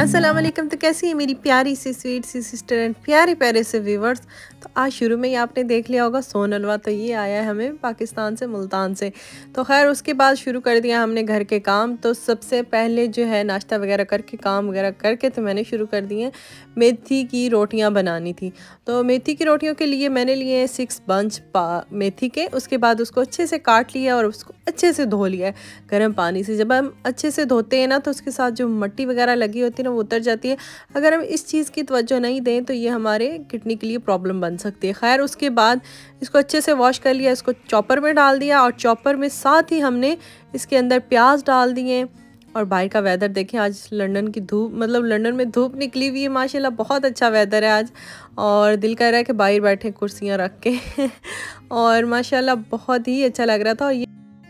अस्सलाम वालेकुम। तो कैसी है मेरी प्यारी सी स्वीट सी सिस्टर एंड प्यारे प्यारे से व्यूवर्स। तो आज शुरू में ही आपने देख लिया होगा सोन हलवा, तो ये आया है हमें पाकिस्तान से, मुल्तान से। तो खैर उसके बाद शुरू कर दिया हमने घर के काम। तो सबसे पहले जो है नाश्ता वगैरह करके, काम वगैरह करके, तो मैंने शुरू कर दिए मेथी की रोटियाँ बनानी थी। तो मेथी की रोटियों के लिए मैंने लिए 6 बंच मेथी के। उसके बाद उसको अच्छे से काट लिया और उसको अच्छे से धो लिया है गर्म पानी से। जब हम अच्छे से धोते हैं ना, तो उसके साथ जो मट्टी वगैरह लगी होती है ना, वो उतर जाती है। अगर हम इस चीज़ की तवज्जो नहीं दें तो ये हमारे किडनी के लिए प्रॉब्लम बन सकती है। खैर उसके बाद इसको अच्छे से वॉश कर लिया, इसको चॉपर में डाल दिया और चॉपर में साथ ही हमने इसके अंदर प्याज डाल दिए। और बाहर का वेदर देखें, आज लंदन की धूप, मतलब लंदन में धूप निकली हुई है माशाल्लाह, बहुत अच्छा वेदर है आज। और दिल कर रहा है कि बाहर बैठे कुर्सियाँ रख के और माशाल्लाह बहुत ही अच्छा लग रहा था। और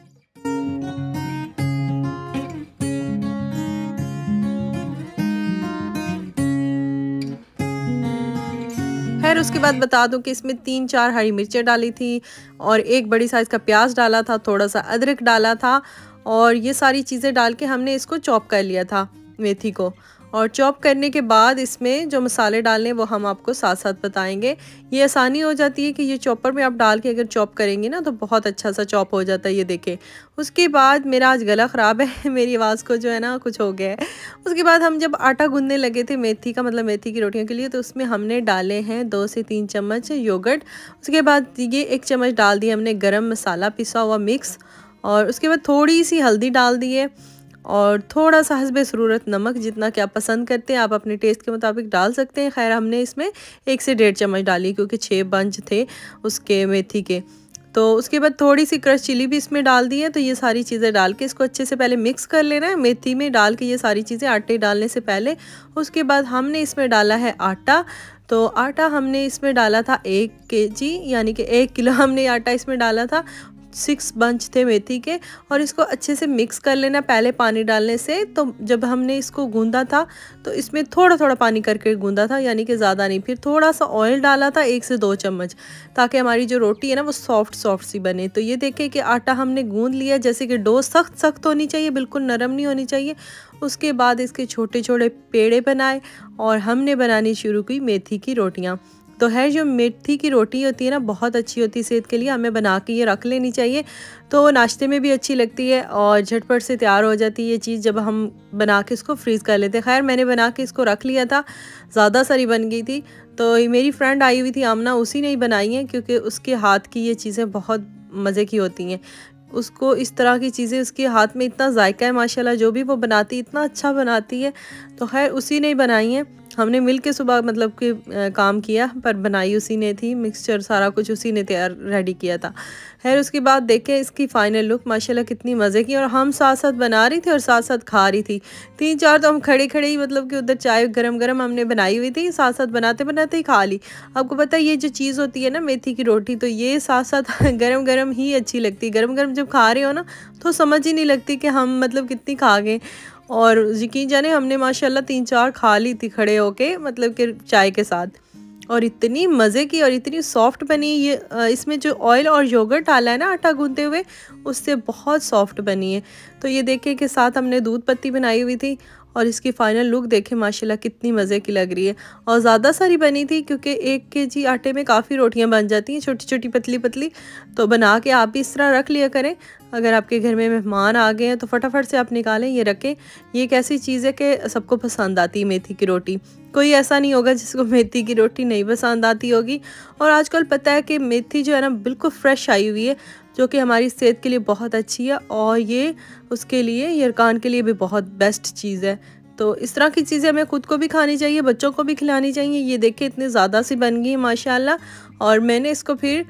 खैर उसके बाद बता दूं कि इसमें 3-4 हरी मिर्चें डाली थी और एक बड़ी साइज़ का प्याज डाला था, थोड़ा सा अदरक डाला था। और ये सारी चीज़ें डाल के हमने इसको चॉप कर लिया था मेथी को। और चॉप करने के बाद इसमें जो मसाले डालने वो हम आपको साथ साथ बताएंगे। ये आसानी हो जाती है कि ये चॉपर में आप डाल के अगर चॉप करेंगे ना, तो बहुत अच्छा सा चॉप हो जाता है। ये देखें। उसके बाद मेरा आज गला ख़राब है मेरी आवाज़ को जो है ना कुछ हो गया है। उसके बाद हम जब आटा गूंदने लगे थे मेथी का, मतलब मेथी की रोटियों के लिए, तो उसमें हमने डाले हैं 2 से 3 चम्मच योगर्ट। उसके बाद ये 1 चम्मच डाल दिया हमने गरम मसाला पिसा हुआ मिक्स। और उसके बाद थोड़ी सी हल्दी डाल दी है और थोड़ा सा हस्बे ज़रूरत नमक, जितना कि आप पसंद करते हैं आप अपने टेस्ट के मुताबिक डाल सकते हैं। खैर हमने इसमें 1 से 1.5 चम्मच डाली क्योंकि 6 बंच थे उसके मेथी के। तो उसके बाद थोड़ी सी क्रश चिली भी इसमें डाल दी है। तो ये सारी चीज़ें डाल के इसको अच्छे से पहले मिक्स कर लेना है मेथी में डाल के, ये सारी चीज़ें आटे डालने से पहले। उसके बाद हमने इसमें डाला है आटा। तो आटा हमने इसमें डाला था 1 kg, यानी कि 1 किलो हमने आटा इसमें डाला था। 6 बंच थे मेथी के। और इसको अच्छे से मिक्स कर लेना पहले पानी डालने से। तो जब हमने इसको गूंदा था तो इसमें थोड़ा थोड़ा पानी करके गूंदा था, यानी कि ज़्यादा नहीं। फिर थोड़ा सा ऑयल डाला था 1 से 2 चम्मच, ताकि हमारी जो रोटी है ना वो सॉफ्ट सॉफ्ट सी बने। तो ये देखें कि आटा हमने गूंद लिया, जैसे कि डो सख्त सख्त होनी चाहिए, बिल्कुल नरम नहीं होनी चाहिए। उसके बाद इसके छोटे छोटे पेड़े बनाए और हमने बनानी शुरू की मेथी की रोटियाँ। तो है जो मेथी की रोटी होती है ना, बहुत अच्छी होती है सेहत के लिए, हमें बना के ये रख लेनी चाहिए। तो नाश्ते में भी अच्छी लगती है और झटपट से तैयार हो जाती है ये चीज़ जब हम बना के इसको फ्रीज़ कर लेते हैं। खैर मैंने बना के इसको रख लिया था, ज़्यादा सारी बन गई थी। तो मेरी फ्रेंड आई हुई थी आमना, उसी ने ही बनाई है क्योंकि उसके हाथ की ये चीज़ें बहुत मज़े की होती हैं। उसको इस तरह की चीज़ें, उसके हाथ में इतना जायका है माशाल्लाह, जो भी वो बनाती इतना अच्छा बनाती है। तो खैर उसी ने ही बनाई है। हमने मिल के सुबह मतलब कि काम किया, पर बनाई उसी ने थी, मिक्सचर सारा कुछ उसी ने तैयार रेडी किया था। खैर उसके बाद देखें इसकी फ़ाइनल लुक माशाल्लाह कितनी मज़े की। और हम साथ साथ बना रही थी और साथ साथ खा रही थी। 3-4 तो हम खड़े खड़े ही, मतलब कि उधर चाय गरम गरम हमने बनाई हुई थी, साथ साथ बनाते बनाते ही खा ली। आपको पता है ये जो चीज़ होती है ना मेथी की रोटी, तो ये साथ साथ गरम गरम ही अच्छी लगती है। गरम गरम जब खा रहे हो ना तो समझ ही नहीं लगती कि हम मतलब कितनी खा गए। और यकीन जाने हमने माशाल्लाह 3-4 खा ली थी खड़े होके, मतलब कि चाय के साथ। और इतनी मज़े की और इतनी सॉफ्ट बनी ये। इसमें जो ऑयल और योगर्ट डाला है ना आटा गूंदते हुए, उससे बहुत सॉफ्ट बनी है। तो ये देखें कि साथ हमने दूध पत्ती बनाई हुई थी और इसकी फ़ाइनल लुक देखें माशाल्लाह कितनी मज़े की लग रही है। और ज़्यादा सारी बनी थी क्योंकि 1 kg आटे में काफ़ी रोटियां बन जाती हैं, छोटी छोटी पतली पतली। तो बना के आप भी इस तरह रख लिया करें। अगर आपके घर में मेहमान आ गए हैं तो फटाफट से आप निकालें, ये रखें। ये एक ऐसी चीज़ है कि सबको पसंद आती है मेथी की रोटी। कोई ऐसा नहीं होगा जिसको मेथी की रोटी नहीं पसंद आती होगी। और आजकल पता है कि मेथी जो है ना बिल्कुल फ्रेश आई हुई है, जो कि हमारी सेहत के लिए बहुत अच्छी है। और ये उसके लिए, यरकान के लिए भी बहुत बेस्ट चीज़ है। तो इस तरह की चीज़ें हमें खुद को भी खानी चाहिए, बच्चों को भी खिलानी चाहिए। ये देखिए इतनी ज़्यादा सी बन गई माशाल्लाह। और मैंने इसको फिर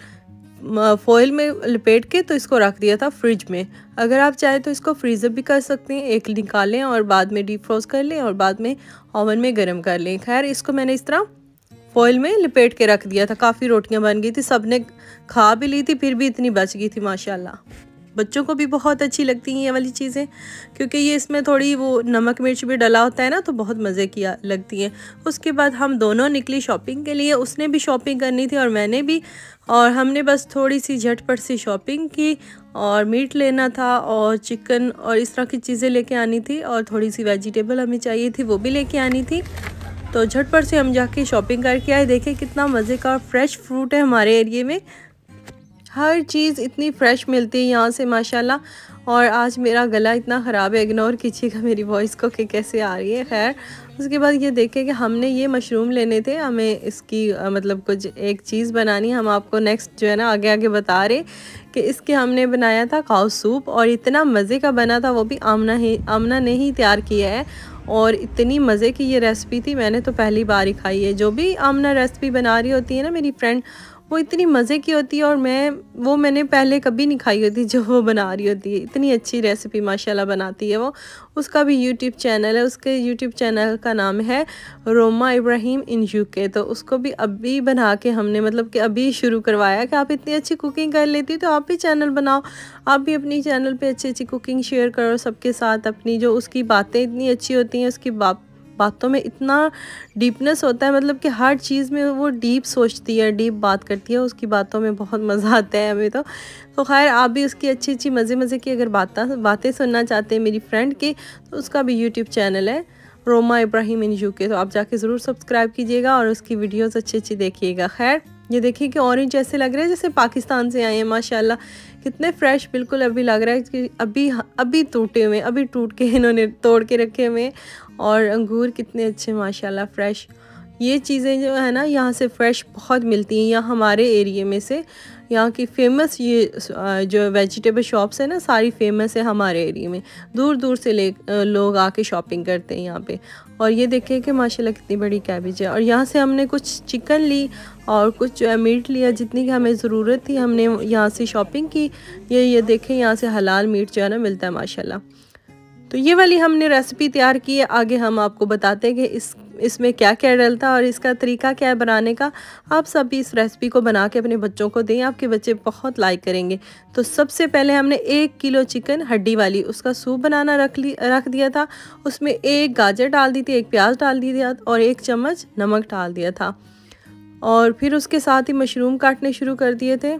फॉइल में लपेट के तो इसको रख दिया था फ्रिज में। अगर आप चाहें तो इसको फ्रीज़र भी कर सकते हैं, एक निकालें और बाद में डीप फ्रोज़ कर लें और बाद में ओवन में गर्म कर लें। खैर इसको मैंने इस तरह फॉइल में लपेट के रख दिया था। काफ़ी रोटियां बन गई थी, सब ने खा भी ली थी, फिर भी इतनी बच गई थी माशाल्लाह। बच्चों को भी बहुत अच्छी लगती हैं ये वाली चीज़ें, क्योंकि ये इसमें थोड़ी वो नमक मिर्च भी डला होता है ना, तो बहुत मज़े की लगती हैं। उसके बाद हम दोनों निकली शॉपिंग के लिए, उसने भी शॉपिंग करनी थी और मैंने भी, और हमने बस थोड़ी सी झटपट सी शॉपिंग की और मीट लेना था और चिकन और इस तरह की चीज़ें लेके आनी थी, और थोड़ी सी वेजिटेबल हमें चाहिए थी वो भी लेके आनी थी। तो झटपट से हम जाके शॉपिंग करके आए। देखें कितना मज़े का फ्रेश फ्रूट है हमारे एरिए में, हर चीज़ इतनी फ़्रेश मिलती है यहाँ से माशाल्लाह। और आज मेरा गला इतना ख़राब है, इग्नोर कीजिएगा मेरी वॉइस को कि कैसे आ रही है। खैर उसके बाद ये देखें कि हमने ये मशरूम लेने थे, हमें इसकी मतलब कुछ एक चीज़ बनानी है। हम आपको नेक्स्ट जो है ना आगे आगे बता रहे कि इसके हमने बनाया था काऊ सूप, और इतना मज़े का बना था, वो भी आमना ने ही तैयार किया है। और इतनी मज़े की ये रेसिपी थी, मैंने तो पहली बार ही खाई है। जो भी आमना रेसिपी बना रही होती है ना मेरी फ्रेंड, वो इतनी मज़े की होती है, और मैंने पहले कभी नहीं खाई होती जो वो बना रही होती है। इतनी अच्छी रेसिपी माशाल्लाह बनाती है वो। उसका भी यूट्यूब चैनल है, उसके यूट्यूब चैनल का नाम है रोमा इब्राहिम इन यूके। तो उसको भी अभी बना के हमने मतलब कि अभी शुरू करवाया कि आप इतनी अच्छी कुकिंग कर लेती तो आप भी चैनल बनाओ, आप भी अपनी चैनल पे अच्छी अच्छी कुकिंग शेयर करो सबके साथ अपनी। जो उसकी बातें इतनी अच्छी होती हैं, उसकी बातों में इतना डीपनेस होता है, मतलब कि हर चीज़ में वो डीप सोचती है, डीप बात करती है। उसकी बातों में बहुत मज़ा आता है हमें तो खैर आप भी उसकी अच्छी अच्छी मज़े की अगर बातें सुनना चाहते हैं मेरी फ्रेंड की, तो उसका भी यूट्यूब चैनल है रोमा इब्राहिम इन यूके। तो आप जाके ज़रूर सब्सक्राइब कीजिएगा और उसकी वीडियोज़ अच्छी अच्छी देखिएगा। खैर ये देखिए कि ऑरेंज ऐसे लग रहे हैं जैसे पाकिस्तान से आए हैं माशाल्लाह, कितने फ्रेश बिल्कुल अभी लग रहा है कि अभी टूटे हुए, अभी टूट के इन्होंने तोड़ के रखे हुए। और अंगूर कितने अच्छे माशाल्लाह फ्रेश। ये चीज़ें जो है ना यहाँ से फ़्रेश बहुत मिलती हैं। यहाँ हमारे एरिए में से यहाँ की फ़ेमस ये जो वेजिटेबल शॉप्स है ना, सारी फेमस है हमारे एरिए में। दूर दूर से लोग आके शॉपिंग करते हैं यहाँ पे। और ये देखें कि माशाल्लाह कितनी बड़ी कैबेज है। और यहाँ से हमने कुछ चिकन ली और कुछ मीट लिया, जितनी की हमें ज़रूरत थी हमने यहाँ से शॉपिंग की। ये देखें यहाँ से हलाल मीट जो है ना मिलता है माशाल्लाह। तो ये वाली हमने रेसिपी तैयार की है। आगे हम आपको बताते हैं कि इसमें क्या क्या डलता है और इसका तरीका क्या है बनाने का। आप सभी इस रेसिपी को बना के अपने बच्चों को दें, आपके बच्चे बहुत लाइक करेंगे। तो सबसे पहले हमने 1 किलो चिकन हड्डी वाली उसका सूप बनाना रख दिया था। उसमें 1 गाजर डाल दी थी, 1 प्याज डाल दी थी और 1 चम्मच नमक डाल दिया था। और फिर उसके साथ ही मशरूम काटने शुरू कर दिए थे।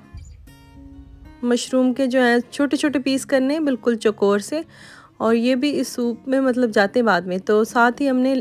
मशरूम के जो है छोटे छोटे पीस करने बिल्कुल चौकोर से, और ये भी इस सूप में मतलब जाते बाद में। तो साथ ही हमने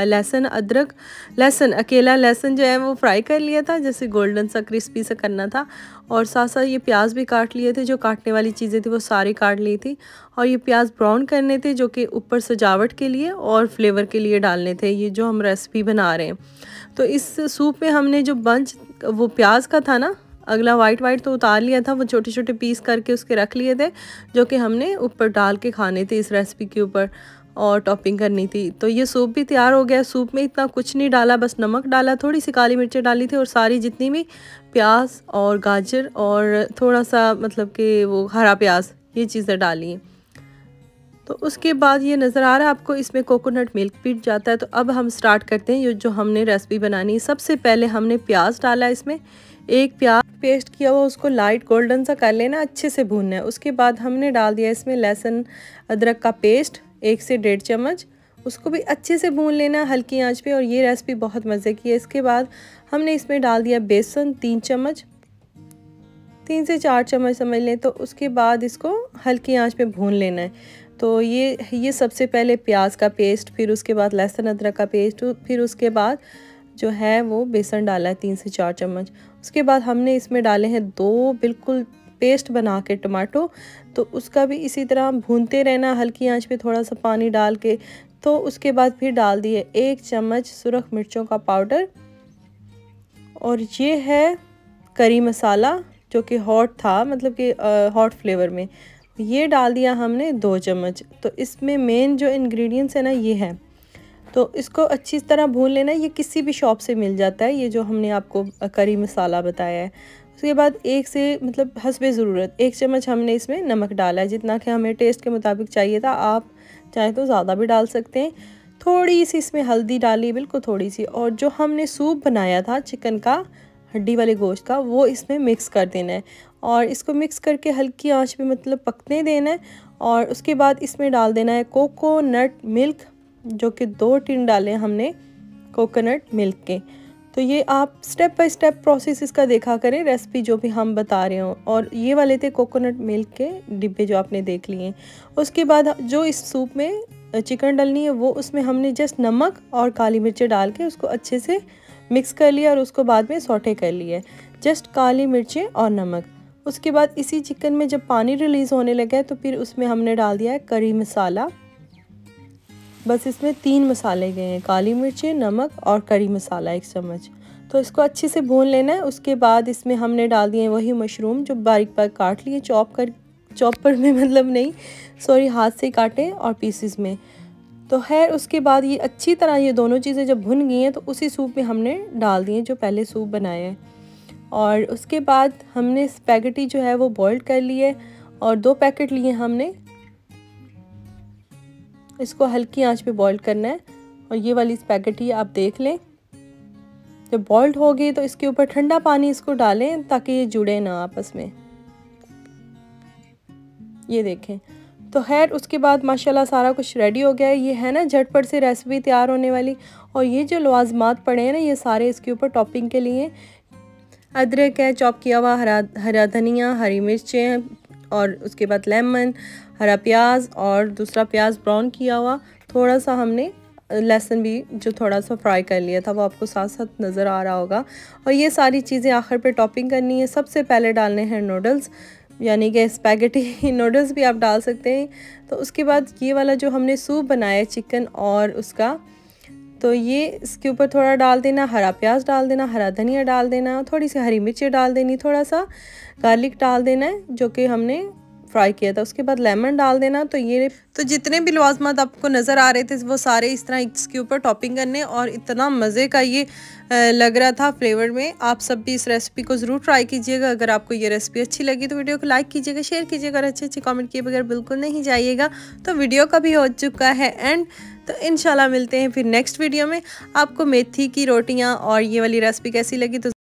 अकेला लहसुन जो है वो फ्राई कर लिया था, जैसे गोल्डन सा क्रिस्पी सा करना था। और साथ साथ ये प्याज भी काट लिए थे, जो काटने वाली चीज़ें थी वो सारी काट ली थी। और ये प्याज ब्राउन करने थे, जो कि ऊपर सजावट के लिए और फ्लेवर के लिए डालने थे, ये जो हम रेसिपी बना रहे हैं। तो इस सूप में हमने जो बंच वो प्याज का था ना, अगला वाइट तो उतार लिया था, वो छोटे छोटे पीस करके उसके रख लिए थे, जो कि हमने ऊपर डाल के खाने थे इस रेसिपी के ऊपर और टॉपिंग करनी थी। तो ये सूप भी तैयार हो गया। सूप में इतना कुछ नहीं डाला, बस नमक डाला, थोड़ी सी काली मिर्चें डाली थी और सारी जितनी भी प्याज और गाजर और थोड़ा सा मतलब कि वो हरा प्याज, ये चीज़ें डाली हैं। तो उसके बाद ये नज़र आ रहा है आपको, इसमें कोकोनट मिल्क भी जाता है। तो अब हम स्टार्ट करते हैं ये जो हमने रेसिपी बनानी है। सबसे पहले हमने प्याज डाला, इसमें 1 प्याज पेस्ट किया हुआ, उसको लाइट गोल्डन सा कर लेना, अच्छे से भूनना है। उसके बाद हमने डाल दिया इसमें लहसुन अदरक का पेस्ट 1 से 1.5 चम्मच, उसको भी अच्छे से भून लेना हल्की आंच पे। और ये रेसिपी बहुत मज़े की है। इसके बाद हमने इसमें डाल दिया बेसन 3 चम्मच, 3 से 4 चम्मच समझ लें। तो उसके बाद इसको हल्की आंच पे भून लेना है। तो ये सबसे पहले प्याज का पेस्ट, फिर उसके बाद लहसुन अदरक का पेस्ट, फिर उसके बाद जो है वो बेसन डाला है 3 से 4 चम्मच। उसके बाद हमने इसमें डाले हैं 2 बिल्कुल पेस्ट बना के टमाटो। तो उसका भी इसी तरह भूनते रहना हल्की आंच पे थोड़ा सा पानी डाल के। तो उसके बाद फिर डाल दिए 1 चम्मच सुरख मिर्चों का पाउडर, और ये है करी मसाला जो कि हॉट था, मतलब कि हॉट फ्लेवर में, ये डाल दिया हमने 2 चम्मच। तो इसमें मेन जो इंग्रेडिएंट्स है ना ये है। तो इसको अच्छी तरह भून लेना, ये किसी भी शॉप से मिल जाता है, ये जो हमने आपको करी मसाला बताया है। उसके बाद 1 से मतलब हस्बे ज़रूरत 1 चम्मच हमने इसमें नमक डाला है, जितना कि हमें टेस्ट के मुताबिक चाहिए था। आप चाहे तो ज़्यादा भी डाल सकते हैं। थोड़ी सी इसमें हल्दी डाली, बिल्कुल थोड़ी सी। और जो हमने सूप बनाया था चिकन का हड्डी वाले गोश्त का, वो इसमें मिक्स कर देना है और इसको मिक्स करके हल्की आंच पे मतलब पकने देना है। और उसके बाद इसमें डाल देना है कोकोनट मिल्क, जो कि 2 टिन डाले हमने कोकोनट मिल्क के। तो ये आप स्टेप बाय स्टेप प्रोसेस इसका देखा करें, रेसिपी जो भी हम बता रहे हों। और ये वाले थे कोकोनट मिल्क के डिब्बे जो आपने देख लिए। उसके बाद जो इस सूप में चिकन डलनी है वो उसमें हमने जस्ट नमक और काली मिर्चें डाल के उसको अच्छे से मिक्स कर लिया और उसको बाद में सौटे कर लिया, जस्ट काली मिर्चें और नमक। उसके बाद इसी चिकन में जब पानी रिलीज़ होने लगा है तो फिर उसमें हमने डाल दिया है करी मसाला। बस इसमें 3 मसाले गए हैं, काली मिर्चें, नमक और करी मसाला 1 चम्मच। तो इसको अच्छे से भून लेना है। उसके बाद इसमें हमने डाल दिए वही मशरूम जो बारीक बारीक काट लिए, चॉपर में मतलब नहीं, सॉरी, हाथ से काटे और पीसेस में। तो खैर उसके बाद ये अच्छी तरह ये दोनों चीज़ें जब भुन गई हैं तो उसी सूप में हमने डाल दिए जो पहले सूप बनाया है। और उसके बाद हमने स्पैगेटी जो है वो बॉईल कर लिए और 2 पैकेट लिए हमने। इसको हल्की आंच पे बॉईल करना है और ये वाली स्पैगेटी आप देख लें, जब बॉइल्ड हो गई तो इसके ऊपर ठंडा पानी इसको डालें ताकि ये जुड़े ना आपस में। ये देखें। तो खैर उसके बाद माशाल्लाह सारा कुछ रेडी हो गया है। ये है ना झटपट से रेसिपी तैयार होने वाली। और ये जो लवाजमात पड़े हैं ना, ये सारे इसके ऊपर टॉपिंग के लिए। अदरक है चॉप किया हुआ, हरा धनिया, हरी मिर्चें, और उसके बाद लेमन, हरा प्याज और दूसरा प्याज ब्राउन किया हुआ, थोड़ा सा हमने लहसुन भी जो थोड़ा सा फ्राई कर लिया था वो आपको साथ साथ नज़र आ रहा होगा। और ये सारी चीज़ें आखिर पे टॉपिंग करनी है। सबसे पहले डालने हैं नूडल्स, यानी कि स्पैगेटी नूडल्स भी आप डाल सकते हैं। तो उसके बाद ये वाला जो हमने सूप बनाया है चिकन और उसका, तो ये इसके ऊपर थोड़ा डाल देना, हरा प्याज डाल देना, हरा धनिया डाल देना, थोड़ी सी हरी मिर्ची डाल देनी, थोड़ा सा गार्लिक डाल देना है जो कि हमने फ्राई किया था। उसके बाद लेमन डाल देना। तो ये तो जितने भी लवाजमात आपको नज़र आ रहे थे वो सारे इस तरह इसके ऊपर टॉपिंग करने, और इतना मज़े का ये लग रहा था फ्लेवर में। आप सब भी इस रेसिपी को ज़रूर ट्राई कीजिएगा। अगर आपको ये रेसिपी अच्छी लगी तो वीडियो को लाइक कीजिएगा, शेयर कीजिएगा और अच्छे अच्छे कमेंट किए बगैर बिल्कुल नहीं जाइएगा। तो वीडियो का भी हो चुका है एंड। तो इंशाल्लाह मिलते हैं फिर नेक्स्ट वीडियो में। आपको मेथी की रोटियाँ और ये वाली रेसिपी कैसी लगी तो